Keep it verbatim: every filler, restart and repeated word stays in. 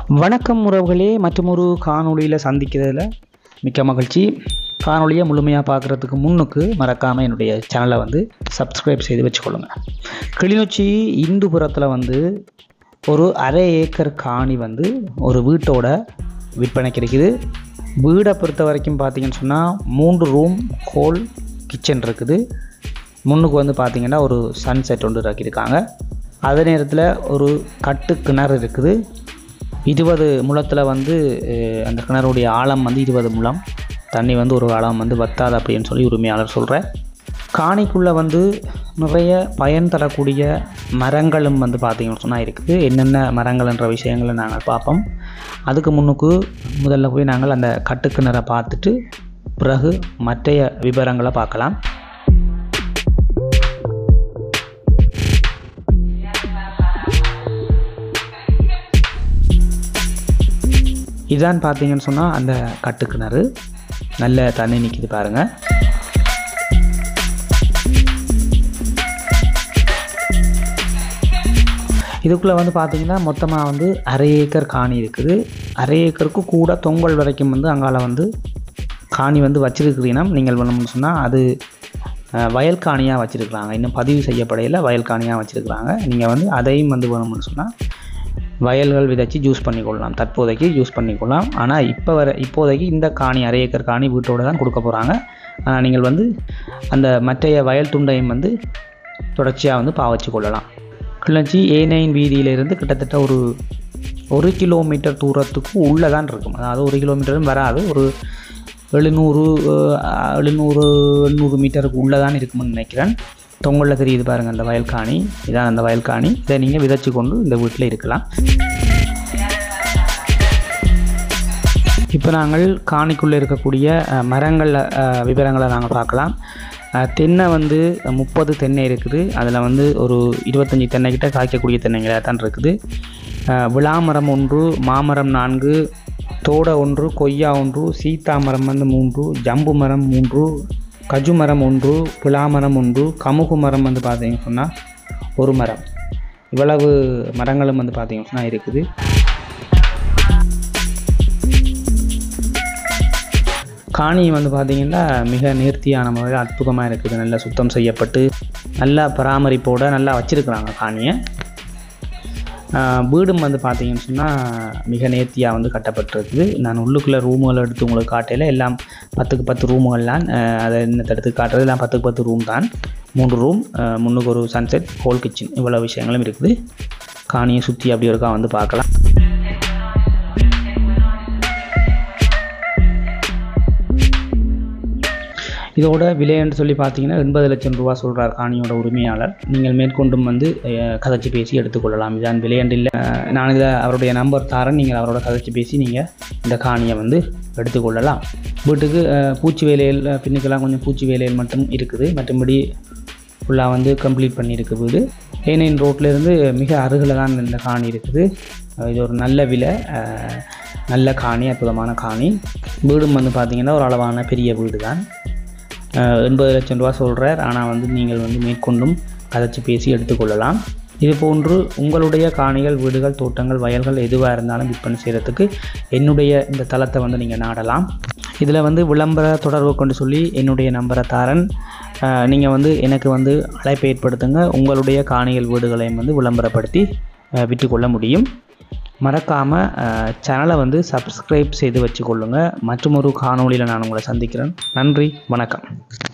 வணக்கம் உறவுகளே, மற்றொரு காணொளியில் சந்திக்கிறதுல மிக்க மகிழ்ச்சி. காணொளியை முழுமையாக பார்க்குறதுக்கு முன்னுக்கு மறக்காமல் என்னுடைய சேனலை வந்து சப்ஸ்கிரைப் செய்து வச்சுக்கொள்ளுங்க. கிளிநொச்சி இந்துபுரத்தில் வந்து ஒரு அரை ஏக்கர் காணி வந்து ஒரு வீட்டோட விற்பனைக்கு இருக்குது. வீடை பொறுத்த வரைக்கும் பார்த்திங்கன்னு சொன்னால் மூன்று ரூம் ஹோல் கிச்சன் இருக்குது. முன்னுக்கு வந்து பார்த்திங்கன்னா ஒரு சன்செட் ஒன்று இறக்கியிருக்காங்க. அதே நேரத்தில் ஒரு கட்டு கிணறு இருக்குது. இருபது முழத்தில் வந்து அந்த கிணறுடைய ஆழம் வந்து இருபது முழம். தண்ணி வந்து ஒரு ஆழம் வந்து வத்தாது அப்படின்னு சொல்லி உரிமையாளர் சொல்கிறார். காணிக்குள்ளே வந்து நிறைய பயன் தரக்கூடிய மரங்களும் வந்து பார்த்திங்கன்னு சொன்னால் இருக்குது. என்னென்ன மரங்கள்ன்ற விஷயங்களை நாங்கள் பார்ப்போம். அதுக்கு முன்னுக்கு முதல்ல போய் நாங்கள் அந்த கட்டுக்கிணறை பார்த்துட்டு பிறகு மற்றைய விவரங்களை பார்க்கலாம். இதான் பார்த்தீங்கன்னு சொன்னால் அந்த கட்டுக்கிணறு நல்ல தண்ணி நிற்கிது பாருங்கள். இதுக்குள்ளே வந்து பார்த்திங்கன்னா மொத்தமாக வந்து அரை ஏக்கர் காணி இருக்குது. அரை ஏக்கருக்கு கூட தொங்கல் வரைக்கும் வந்து அங்கால வந்து காணி வந்து வச்சிருக்கிறீங்கன்னா நீங்கள் வேணும்னு சொன்னால் அது வயல் காணியாக வச்சுருக்குறாங்க. இன்னும் பதிவு செய்யப்படையில் வயல் காணியாக வச்சுருக்குறாங்க. நீங்கள் வந்து அதையும் வந்து வேணும்னு சொன்னால் வயல்கள் விதைச்சி யூஸ் பண்ணிக்கொள்ளலாம். தற்போதைக்கு யூஸ் பண்ணிக்கொள்ளலாம். ஆனால் இப்போ வர இப்போதைக்கு இந்த காணி அரை ஏக்கர் காணி வீட்டோடு தான் கொடுக்க போகிறாங்க. ஆனால் நீங்கள் வந்து அந்த மற்றைய வயல் துண்டையும் வந்து தொடர்ச்சியாக வந்து பாவச்சு கொள்ளலாம். கிளர்ச்சி ஏ நைன் வீதியிலிருந்து கிட்டத்தட்ட ஒரு ஒரு கிலோமீட்டர் தூரத்துக்கு உள்ளே தான் இருக்கும். அதாவது ஒரு கிலோமீட்டரும் வராது. ஒரு எழுநூறு எழுநூறு எண்ணூறு மீட்டருக்கு உள்ளே தான் இருக்கும்னு நினைக்கிறேன். தொங்கலில் தெரியுது பாருங்கள் அந்த வயல் காணி. இதான் அந்த வயல் காணி. இதை நீங்கள் விதைச்சி கொண்டு இந்த வீட்டில் இருக்கலாம். இப்போ நாங்கள் காணிக்குள்ளே இருக்கக்கூடிய மரங்கள் விவரங்களை நாங்கள் பார்க்கலாம். தென்னை வந்து முப்பது தென்னை இருக்குது. அதில் வந்து ஒரு இருபத்தஞ்சி தென்னை கிட்ட காய்க்கக்கூடிய தென்னைங்களாக தான் இருக்குது. விளாமரம் ஒன்று, மாமரம் நான்கு, தோடை ஒன்று, கொய்யா ஒன்று, சீத்தா மரம் வந்து மூன்று, ஜம்பு மரம் மூன்று, கஜு மரம் ஒன்று, புலாமரம் ஒன்று, கமுகு மரம் வந்து பார்த்தீங்கன்னு சொன்னால் ஒரு மரம். இவ்வளவு மரங்களும் வந்து பார்த்தீங்கன்னு சொன்னால் இருக்குது. காணி வந்து பார்த்திங்கன்னா மிக நேர்த்தியான முறையில் அற்புதமாக இருக்குது. நல்லா சுத்தம் செய்யப்பட்டு நல்லா பராமரிப்போடு நல்லா வச்சுருக்குறாங்க காணியை. வீடும் வந்து பார்த்திங்கன்னு சொன்னால் மிக நேர்த்தியாக வந்து கட்டப்பட்டிருக்குது. நான் உள்ளுக்குள்ளே ரூமுகள் எடுத்து உங்களுக்கு காட்டையில் எல்லாம் பத்துக்கு பத்து ரூமுகள்லாம் அதை இன்னத்தை எடுத்து காட்டுறது எல்லாம் பத்துக்கு பத்து ரூம் தான். மூன்று ரூம், முன்னுக்கு ஒரு சன்செட், ஹோல் கிச்சன், இவ்வளோ விஷயங்களும் இருக்குது. காணியை சுற்றி அப்படி இருக்கா வந்து பார்க்கலாம். இதோட விலைன்னு சொல்லி பார்த்தீங்கன்னா எண்பது லட்சம் ரூபா சொல்கிறார் காணியோட உரிமையாளர். நீங்கள் மேற்கொண்டும் வந்து கதைச்சி பேசி எடுத்துக்கொள்ளலாம். இதான் விலையண்டு இல்லை. நான் இதை அவருடைய நம்பர் தாரேன். நீங்கள் அவரோட கதைச்சி பேசி நீங்கள் இந்த காணியை வந்து எடுத்துக்கொள்ளலாம். வீட்டுக்கு பூச்சி வேலையில் பின்னுக்கெல்லாம் கொஞ்சம் பூச்சி வேலையில் மட்டும் இருக்குது. மற்றபடி ஃபுல்லாக வந்து கம்ப்ளீட் பண்ணியிருக்கு வீடு. ஏனைன் ரோட்லேருந்து மிக அருகில் தான் இந்த காணி இருக்குது. இது ஒரு நல்ல விலை, நல்ல காணி, அற்புதமான காணி. வீடும் வந்து பார்த்திங்கன்னா ஒரு அளவான பெரிய வீடு தான். எண்பது லட்சம் ரூபா சொல்கிறார். ஆனால் வந்து நீங்கள் வந்து மேற்கொண்டும் கதைச்சி பேசி எடுத்துக்கொள்ளலாம். இது போன்று உங்களுடைய காணிகள், வீடுகள், தோட்டங்கள், வயல்கள் எதுவாக இருந்தாலும் விற்பனை செய்கிறதுக்கு என்னுடைய இந்த தளத்தை வந்து நீங்கள் நாடலாம். இதில் வந்து விளம்பர தொடர்பு கொண்டு சொல்லி என்னுடைய நம்பரை தாரன். நீங்கள் வந்து எனக்கு வந்து அழைப்பை ஏற்படுத்துங்க. உங்களுடைய காணிகள், வீடுகளையும் வந்து விளம்பரப்படுத்தி விற்றுக்கொள்ள முடியும். மறக்காமல் சேனலை வந்து சப்ஸ்கிரைப் செய்து வச்சுக்கொள்ளுங்கள். மற்றும் ஒரு காணொளியில் நான் உங்களை சந்திக்கிறேன். நன்றி, வணக்கம்.